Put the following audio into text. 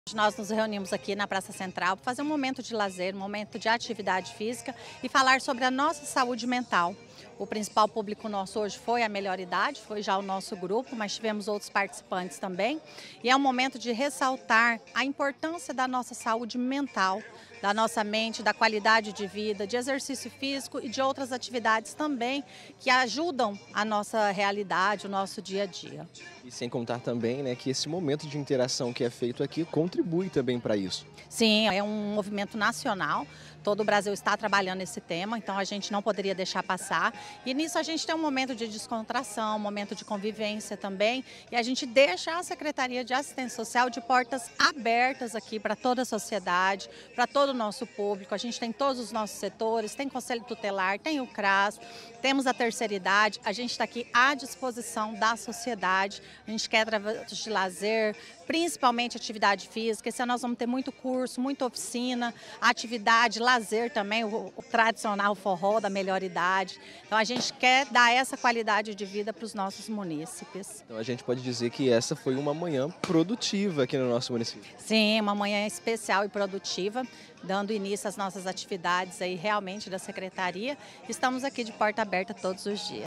Nós nos reunimos aqui na Praça Central para fazer um momento de lazer, um momento de atividade física e falar sobre a nossa saúde mental. O principal público nosso hoje foi a Melhor Idade, foi já o nosso grupo, mas tivemos outros participantes também. E é um momento de ressaltar a importância da nossa saúde mental, da nossa mente, da qualidade de vida, de exercício físico e de outras atividades também que ajudam a nossa realidade, o nosso dia a dia. E sem contar também, né, que esse momento de interação que é feito aqui contribui também para isso. Sim, é um movimento nacional, todo o Brasil está trabalhando esse tema, então a gente não poderia deixar passar. E nisso a gente tem um momento de descontração, um momento de convivência também, e a gente deixa a Secretaria de Assistência Social de portas abertas aqui para toda a sociedade, para todo o nosso público. A gente tem todos os nossos setores, tem Conselho Tutelar, tem o CRAS, temos a terceira idade, a gente está aqui à disposição da sociedade, a gente quer através de lazer, principalmente atividade física. Esse ano nós vamos ter muito curso, muita oficina, atividade, lazer também, o tradicional forró da melhor idade. Então a gente quer dar essa qualidade de vida para os nossos munícipes. Então a gente pode dizer que essa foi uma manhã produtiva aqui no nosso município. Sim, uma manhã especial e produtiva, dando início às nossas atividades aí realmente da Secretaria. Estamos aqui de porta aberta todos os dias.